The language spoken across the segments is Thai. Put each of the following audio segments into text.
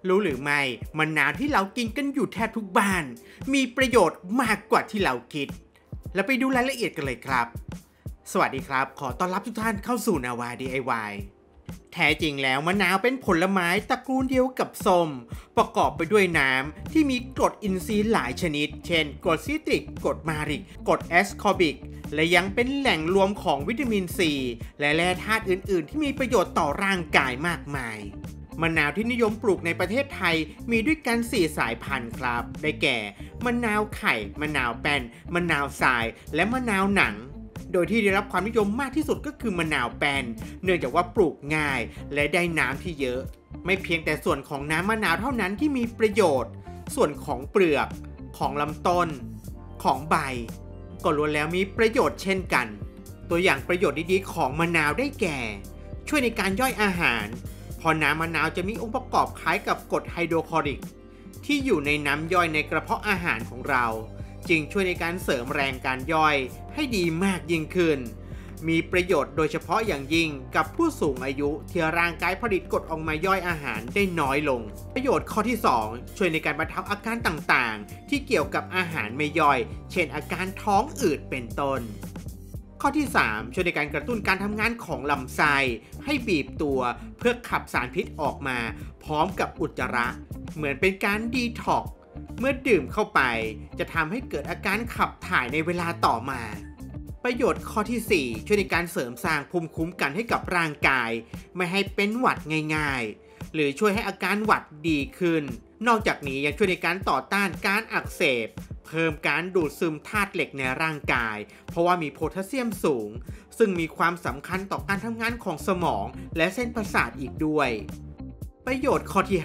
รู้หรือไม่มะนาวที่เรากินกันอยู่แทบทุกบ้านมีประโยชน์มากกว่าที่เราคิดแล้วไปดูรายละเอียดกันเลยครับสวัสดีครับขอต้อนรับทุกท่านเข้าสู่นาวา DIY แท้จริงแล้วมะนาวเป็นผลไม้ตระกูลเดียวกับส้มประกอบไปด้วยน้ำที่มีกรดอินทรีย์หลายชนิดเช่นกรดซิตริกกรดมาริกกรดแอสคอบิกและยังเป็นแหล่งรวมของวิตามินซีและแร่ธาตุอื่นๆที่มีประโยชน์ต่อร่างกายมากมายมะนาวที่นิยมปลูกในประเทศไทยมีด้วยกัน4สายพันธุ์ครับได้แก่มะนาวไข่มะนาวแป้นมะนาวทรายและมะนาวหนังโดยที่ได้รับความนิยมมากที่สุดก็คือมะนาวแป้นเนื่องจากว่าปลูกง่ายและได้น้ำที่เยอะไม่เพียงแต่ส่วนของน้ำมะนาวเท่านั้นที่มีประโยชน์ส่วนของเปลือกของลำต้นของใบก็ล้วนแล้วมีประโยชน์เช่นกันตัวอย่างประโยชน์ดีๆของมะนาวได้แก่ช่วยในการย่อยอาหารเพราะน้ำมะนาวจะมีองค์ประกอบคล้ายกับกรดไฮโดรคลอริกที่อยู่ในน้ำย่อยในกระเพาะอาหารของเราจึงช่วยในการเสริมแรงการย่อยให้ดีมากยิ่งขึ้นมีประโยชน์โดยเฉพาะอย่างยิ่งกับผู้สูงอายุที่ร่างกายผลิตกรดออกมาย่อยอาหารได้น้อยลงประโยชน์ข้อที่2ช่วยในการบรรเทาอาการต่างๆที่เกี่ยวกับอาหารไม่ย่อยเช่นอาการท้องอืดเป็นต้นข้อที่3ช่วยในการกระตุ้นการทำงานของลำไส้ให้บีบตัวเพื่อขับสารพิษออกมาพร้อมกับอุจจาระเหมือนเป็นการดีท็อกซ์เมื่อดื่มเข้าไปจะทำให้เกิดอาการขับถ่ายในเวลาต่อมาประโยชน์ข้อที่4ช่วยในการเสริมสร้างภูมิคุ้มกันให้กับร่างกายไม่ให้เป็นหวัดง่ายๆหรือช่วยให้อาการหวัดดีขึ้นนอกจากนี้ยังช่วยในการต่อต้านการอักเสบเพิ่มการดูดซึมธาตุเหล็กในร่างกายเพราะว่ามีโพแทสเซียมสูงซึ่งมีความสำคัญต่อการทำงานของสมองและเส้นประสาทอีกด้วยประโยชน์ข้อที่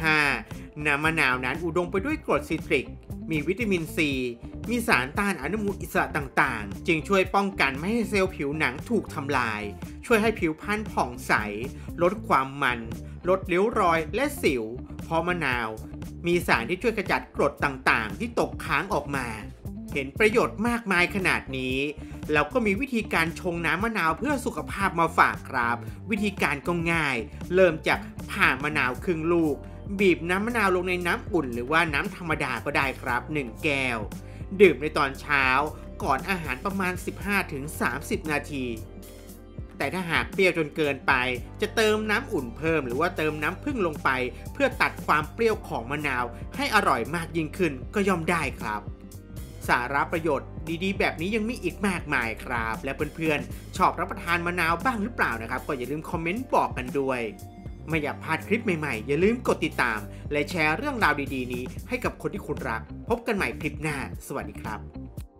5น้ำมะนาวนั้นอุดมไปด้วยกรดซิตริกมีวิตามินซีมีสารต้านอนุมูลอิสระต่างๆจึงช่วยป้องกันไม่ให้เซลล์ผิวหนังถูกทำลายช่วยให้ผิวพรรณผ่องใสลดความมันลดริ้วรอยและสิวเพราะมะนาวมีสารที่ช่วยขจัดกรดต่างๆที่ตกค้างออกมาเห็นประโยชน์มากมายขนาดนี้เราก็มีวิธีการชงน้ำมะนาวเพื่อสุขภาพมาฝากครับวิธีการก็ง่ายเริ่มจากผ่ามะนาวครึ่งลูกบีบน้ำมะนาวลงในน้ำอุ่นหรือว่าน้ำธรรมดาก็ได้ครับ1แก้วดื่มในตอนเช้าก่อนอาหารประมาณ 15-30 นาทีแต่ถ้าหากเปรี้ยวจนเกินไปจะเติมน้ำอุ่นเพิ่มหรือว่าเติมน้ำผึ้งลงไปเพื่อตัดความเปรี้ยวของมะนาวให้อร่อยมากยิ่งขึ้นก็ย่อมได้ครับสาระประโยชน์ดีๆแบบนี้ยังมีอีกมากมายครับและเพื่อนๆชอบรับประทานมะนาวบ้างหรือเปล่านะครับก็อย่าลืมคอมเมนต์บอกกันด้วยไม่อยากพลาดคลิปใหม่ๆอย่าลืมกดติดตามและแชร์เรื่องราวดีๆนี้ให้กับคนที่คุณรักพบกันใหม่คลิปหน้าสวัสดีครับ